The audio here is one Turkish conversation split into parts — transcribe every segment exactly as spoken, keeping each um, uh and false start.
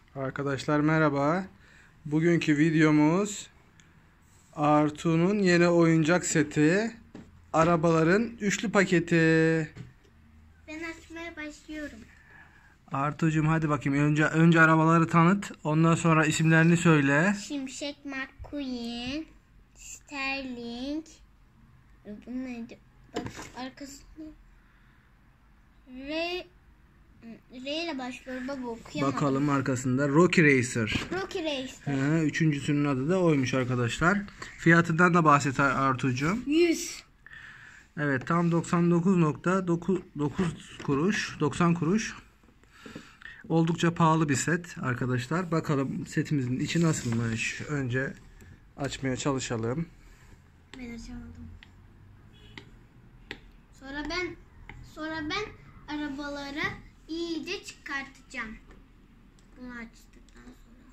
Arkadaşlar merhaba. Bugünkü videomuz Artu'nun yeni oyuncak seti, arabaların üçlü paketi. Ben açmaya başlıyorum. Artucuğum hadi bakayım, önce önce arabaları tanıt, ondan sonra isimlerini söyle. Şimşek McQueen, Sterling. Bu neydi? Bak arkasında R R ile başlıyor baba, okuyamadım. Bakalım arkasında Rocky Racer. Rocky Racer. He, üçüncüsünün adı da oymuş arkadaşlar. Fiyatından da bahset Artucuğum. yüz. Evet, tam doksan dokuz nokta dokuz kuruş, doksan kuruş. Oldukça pahalı bir set arkadaşlar. Bakalım setimizin içi nasılmış. Önce açmaya çalışalım. Ben açamadım. Sonra ben sonra ben arabaları iyice çıkartacağım. Bunu açtıktan sonra.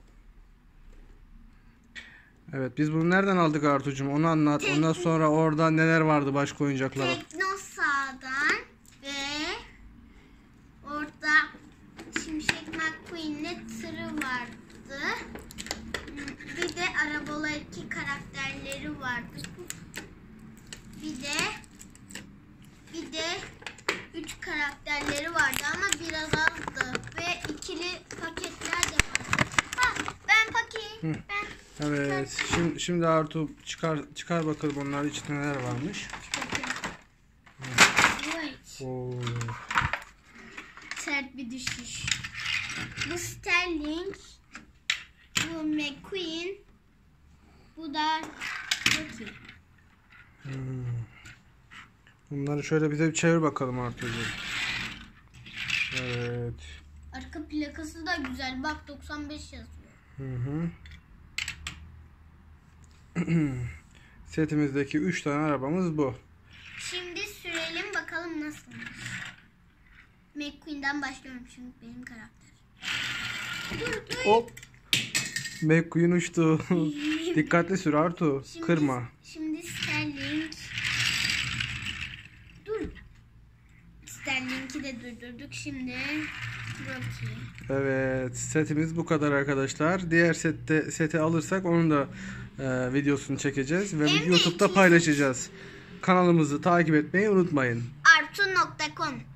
Evet, biz bunu nereden aldık Artucuğum? Onu anlat. Tek- Ondan sonra orada neler vardı başka oyuncaklar? Teknosa'dan ve orada Şimşek McQueen'le tırı vardı. Bir de arabalardaki karakterleri vardı. Bir de bir de üç karakterleri vardı ama biraz azdı ve ikili paketler de vardı. Ha, ben paketim. Ben Evet. Şimdi, şimdi Artu çıkar çıkar bakalım onlar içinde neler varmış. Evet. Oo. Sert bir düşüş. Bu Sterling, bu McQueen, bu da Rocky. Hmm. Bunları şöyle bize bir çevir bakalım Artucuğum. Evet. Arka plakası da güzel. Bak doksan beş yazıyor. Hı hı. Setimizdeki üç tane arabamız bu. Şimdi sürelim bakalım nasılmış. McQueen'den başlıyorum çünkü benim karakter. Dur dur. Hop. McQueen uçtu. Dikkatli sür Artu. Şimdi, Kırma. Şimdi Sterling. Dur. Sterling'i de durdurduk. Şimdi Rocky. Evet, setimiz bu kadar arkadaşlar. Diğer sette seti alırsak onun da e, videosunu çekeceğiz ve Hem de YouTube'da ikili- paylaşacağız. Kanalımızı takip etmeyi unutmayın. artu nokta com